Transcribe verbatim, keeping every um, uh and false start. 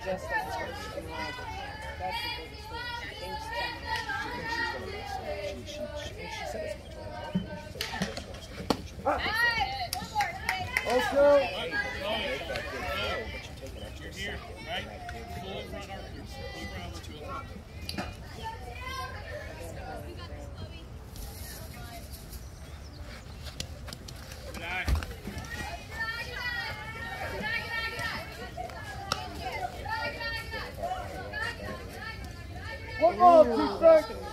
just like this one. That's the biggest thing. She thinks too much. She, she, she, she said as much. She said she just wants to make sure. Ah. Also. Hey, you can make that good throw, but you take an extra Here, second. right? And that good Full in throw front arc. Full ground with two. Good eye. One ball, two strikes.